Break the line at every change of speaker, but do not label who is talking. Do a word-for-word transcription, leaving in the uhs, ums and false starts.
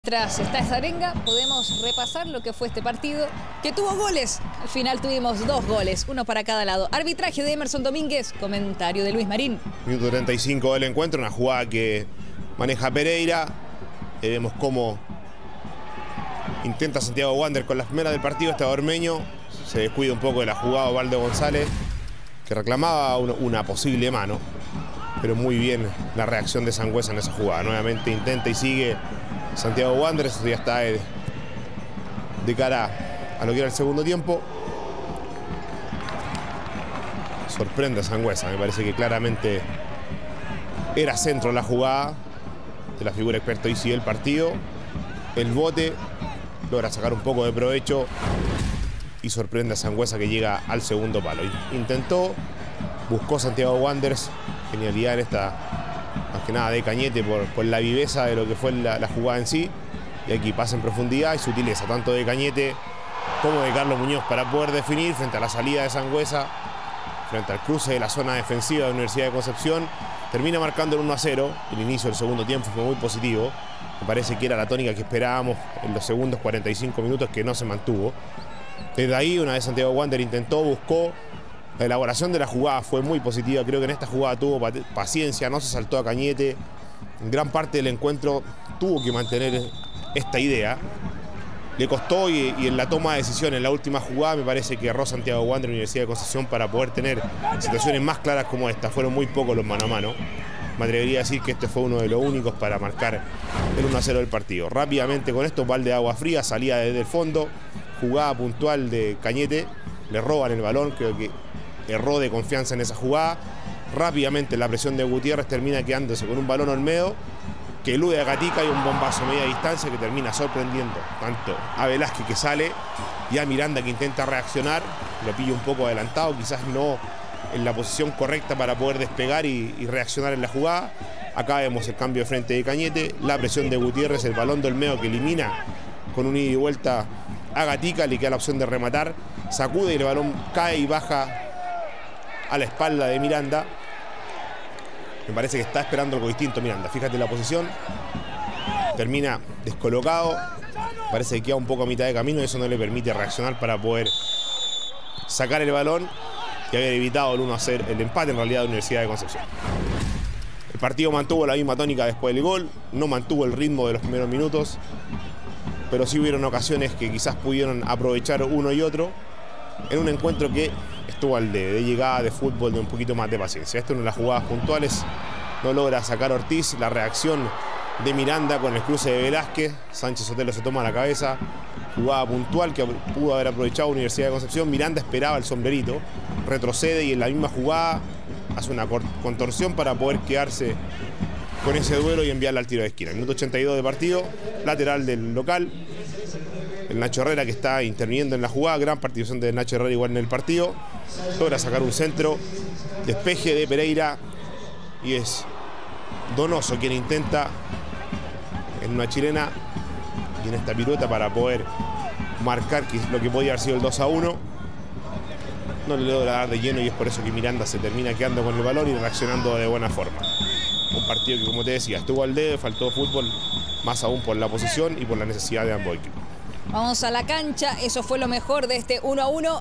Tras esta arenga podemos repasar lo que fue este partido, que tuvo goles. Al final tuvimos dos goles, uno para cada lado. Arbitraje de Emerson Domínguez, comentario de Luis Marín.
Minuto treinta y cinco del encuentro, una jugada que maneja Pereira. Eh, vemos cómo intenta Santiago Wander con la primera del partido, este ormeño. Se descuida un poco de la jugada Valde González, que reclamaba una, una posible mano. Pero muy bien la reacción de Sangüesa en esa jugada. Nuevamente intenta y sigue Santiago Wanderers, ya está de, de cara a lo que era el segundo tiempo. Sorprende a Sangüesa, me parece que claramente era centro la jugada de la figura experta y sigue el partido. El bote logra sacar un poco de provecho y sorprende a Sangüesa, que llega al segundo palo. Intentó, buscó Santiago Wanderers, genialidad en esta, más que nada de Cañete, por, por la viveza de lo que fue la, la jugada en sí. Y aquí pasa en profundidad y sutileza, tanto de Cañete como de Carlos Muñoz, para poder definir frente a la salida de Sangüesa, frente al cruce de la zona defensiva de la Universidad de Concepción. Termina marcando el uno a cero. El inicio del segundo tiempo fue muy positivo. Me parece que era la tónica que esperábamos en los segundos cuarenta y cinco minutos, que no se mantuvo. Desde ahí, una vez Santiago Wander intentó, buscó. La elaboración de la jugada fue muy positiva. Creo que en esta jugada tuvo paciencia, no se saltó a Cañete. En gran parte del encuentro tuvo que mantener esta idea. Le costó y, y en la toma de decisión, en la última jugada, me parece que erró Santiago Wander en la Universidad de Concepción para poder tener situaciones más claras como esta. Fueron muy pocos los mano a mano. Me atrevería a decir que este fue uno de los únicos para marcar el uno a cero del partido. Rápidamente con esto, balde de agua fría, salía desde el fondo, jugada puntual de Cañete. Le roban el balón, creo que erró de confianza en esa jugada. Rápidamente la presión de Gutiérrez termina quedándose con un balón Olmedo, que elude a Gatica, y un bombazo a media distancia que termina sorprendiendo tanto a Velázquez, que sale, y a Miranda, que intenta reaccionar. Lo pilla un poco adelantado, quizás no en la posición correcta para poder despegar y, y reaccionar en la jugada. Acá vemos el cambio de frente de Cañete, la presión de Gutiérrez, el balón de Olmedo que elimina con un ida y vuelta a Gatica, le queda la opción de rematar, sacude y el balón cae y baja a la espalda de Miranda. Me parece que está esperando algo distinto Miranda. Fíjate la posición. Termina descolocado. Parece que queda un poco a mitad de camino y eso no le permite reaccionar para poder sacar el balón y haber evitado el uno a cero, el empate en realidad de la Universidad de Concepción. El partido mantuvo la misma tónica después del gol. No mantuvo el ritmo de los primeros minutos, pero sí hubieron ocasiones que quizás pudieron aprovechar uno y otro en un encuentro que estuvo al de, de llegada, de fútbol, de un poquito más de paciencia. Esto es una de las jugadas puntuales. No logra sacar Ortiz. La reacción de Miranda con el cruce de Velázquez. Sánchez Sotelo se toma la cabeza. Jugada puntual que pudo haber aprovechado Universidad de Concepción. Miranda esperaba el sombrerito. Retrocede y en la misma jugada hace una contorsión para poder quedarse con ese duelo y enviarla al tiro de esquina. Minuto ochenta y dos de partido. Lateral del local. El Nacho Herrera, que está interviniendo en la jugada. Gran participación de Nacho Herrera igual en el partido. Logra sacar un centro. Despeje de Pereira. Y es Donoso quien intenta en una chilena y en esta pirueta para poder marcar lo que podía haber sido el dos a uno. No le logra dar de lleno y es por eso que Miranda se termina quedando con el balón y reaccionando de buena forma. Un partido que, como te decía, estuvo al dedo, faltó fútbol, más aún por la posición y por la necesidad de ambos equipos.
Vamos a la cancha, eso fue lo mejor de este uno a uno.